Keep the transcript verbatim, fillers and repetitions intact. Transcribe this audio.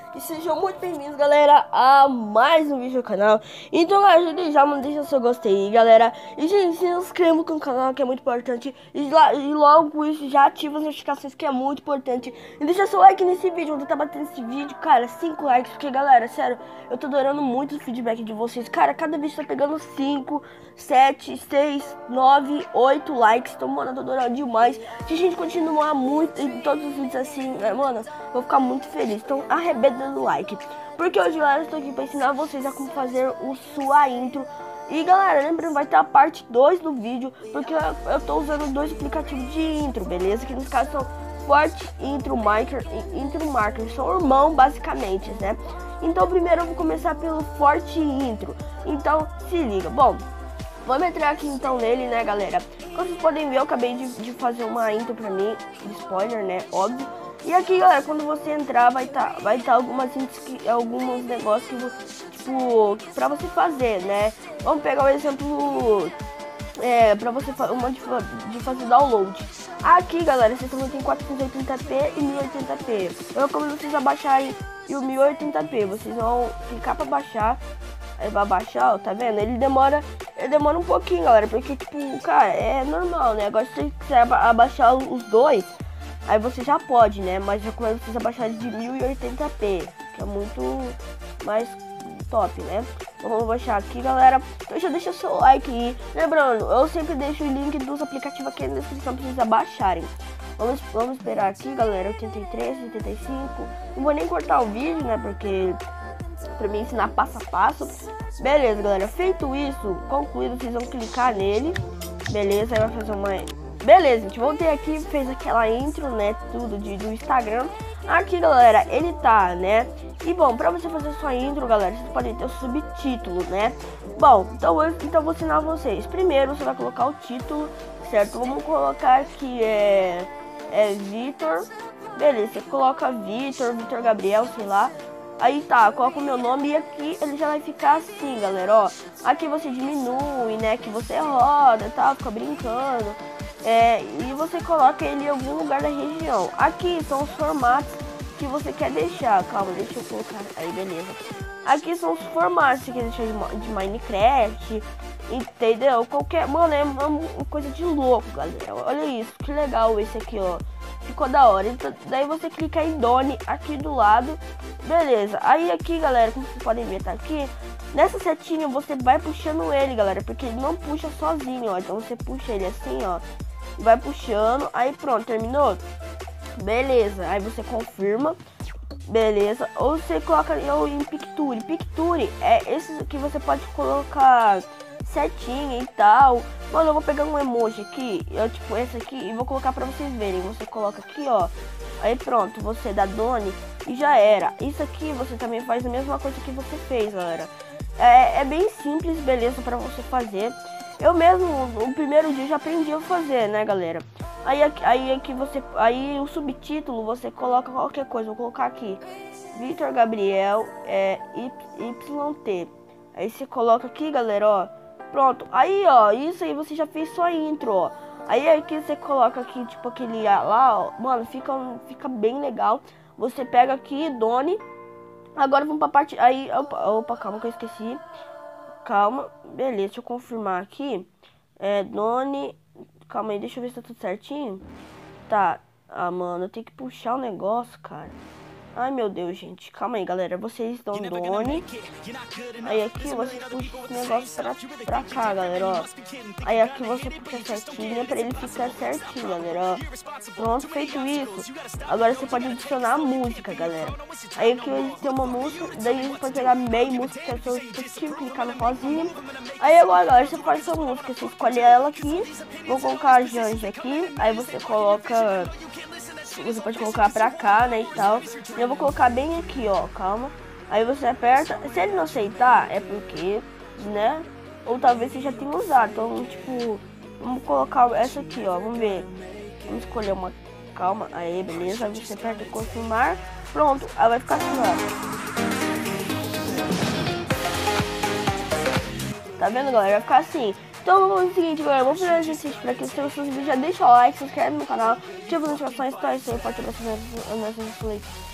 E sejam muito bem-vindos, galera, a mais um vídeo do canal. Então, galera, já mano, deixa seu gostei, galera. E, gente, se inscreva no canal, que é muito importante. E, lá, e logo com isso, já ativa as notificações, que é muito importante. E deixa seu like nesse vídeo, vou tentar bater nesse vídeo, cara, cinco likes. Porque, galera, sério, eu tô adorando muito o feedback de vocês. Cara, cada vídeo tá pegando cinco, sete, seis, nove, oito likes. Então, mano, eu tô adorando demais. Se a gente continuar muito em todos os vídeos assim, né, mano, eu vou ficar muito feliz. Então, arrebenta no like. Porque hoje, galera, eu estou aqui para ensinar vocês a como fazer o sua intro. E, galera, lembrando, vai ter a parte dois do vídeo, porque eu, eu tô usando dois aplicativos de intro, beleza? Que nos casos são Forte Intro Marker e Intro Marker. São irmãos, basicamente, né? Então, primeiro eu vou começar pelo Forte Intro. Então, se liga. Bom, vamos entrar aqui então nele, né, galera? Como vocês podem ver, eu acabei de, de fazer uma intro pra mim, de spoiler, né, óbvio. E aqui, galera, quando você entrar, vai estar tá, vai tá algumas que, alguns negócios que você, tipo, pra você fazer, né? Vamos pegar o exemplo, é, pra você uma de, de fazer download. Aqui, galera, vocês também tem quatrocentos e oitenta p e mil e oitenta p. Eu recomendo vocês abaixarem o mil e oitenta p. Vocês vão clicar pra baixar. Aí vai baixar, ó, tá vendo? Ele demora, ele demora um pouquinho, galera, porque, tipo, cara, é normal, né? Agora, se você quiser abaixar os dois, aí você já pode, né? Mas eu recomendo vocês abaixarem de mil e oitenta p, que é muito mais top, né? Então vamos baixar aqui, galera. Então já deixa o seu like aí. Lembrando, eu sempre deixo o link dos aplicativos aqui na descrição pra vocês abaixarem. Vamos, vamos esperar aqui, galera, oitenta e três, oitenta e cinco. Não vou nem cortar o vídeo, né? Porque pra me ensinar passo a passo. Beleza, galera, feito isso, concluído, vocês vão clicar nele. Beleza, aí vai fazer uma... Beleza, gente, voltei aqui, fez aquela intro, né, tudo de, do Instagram. Aqui, galera, ele tá, né. E bom, pra você fazer sua intro, galera, vocês podem ter o subtítulo, né. Bom, então eu então vou ensinar vocês. Primeiro, você vai colocar o título, certo? Vamos colocar aqui, é... É Vitor. Beleza, você coloca Vitor, Vitor Gabriel, sei lá. Aí tá, coloca o meu nome e aqui ele já vai ficar assim, galera, ó. Aqui você diminui, né, que você roda e tal, fica brincando. É, e você coloca ele em algum lugar da região. Aqui são os formatos que você quer deixar. Calma, deixa eu colocar. Aí, beleza. Aqui são os formatos que você quer deixar de, de Minecraft, entendeu? Qualquer... Mano, é uma coisa de louco, galera. Olha isso, que legal esse aqui, ó. Ficou da hora. Então, daí você clica em Done aqui do lado. Beleza. Aí aqui, galera, como vocês podem ver, tá aqui. Nessa setinha você vai puxando ele, galera. Porque ele não puxa sozinho, ó. Então você puxa ele assim, ó. Vai puxando. Aí pronto, terminou? Beleza. Aí você confirma. Beleza. Ou você coloca eu em Picture. Picture é esse que você pode colocar certinho e tal. Mano, eu vou pegar um emoji aqui, eu, tipo esse aqui, e vou colocar pra vocês verem. Você coloca aqui, ó. Aí pronto, você dá Done e já era. Isso aqui você também faz a mesma coisa que você fez, galera. É, é bem simples, beleza, pra você fazer. Eu mesmo, no primeiro dia, já aprendi a fazer, né, galera. Aí, aí aqui você, aí o subtítulo você coloca qualquer coisa. Vou colocar aqui Vitor Gabriel é Y T. Aí você coloca aqui, galera, ó. Pronto, aí ó, isso aí você já fez sua intro, ó. Aí aqui você coloca aqui, tipo aquele lá, ó. Mano, fica, fica bem legal. Você pega aqui, Done. Agora vamos pra parte, aí, opa, opa, calma que eu esqueci. Calma, beleza, deixa eu confirmar aqui. É, Done, calma aí, deixa eu ver se tá tudo certinho. Tá, ah, mano, eu tenho que puxar o negócio, cara. Ai, meu Deus, gente. Calma aí, galera. Vocês dão Done. Aí aqui você puxa esse negócio pra, pra cá, galera, ó. Aí aqui você puxa certinho pra ele ficar certinho, galera, ó. Pronto, feito isso. Agora você pode adicionar a música, galera. Aí aqui tem uma música. Daí você pode pegar meia música, que é o seu objetivo, clicar no rosinho. Aí agora, galera, você faz sua música. Você escolhe ela aqui. Vou colocar a Janja aqui. Aí você coloca... Você pode colocar pra cá, né, e tal. E eu vou colocar bem aqui, ó, calma. Aí você aperta. Se ele não aceitar, é porque, né, ou talvez você já tenha usado. Então, tipo, vamos colocar essa aqui, ó, vamos ver. Vamos escolher uma, calma, aí, beleza. Aí você aperta confirmar. Pronto, aí vai ficar assim, ó. Tá vendo, galera? Vai ficar assim. Então vamos fazer o seguinte, galera, vamos fazer um exercício para que vocês gostem do vídeo, já deixa o like, se inscreve no canal, ativa as notificações, então é isso aí, forte abraço,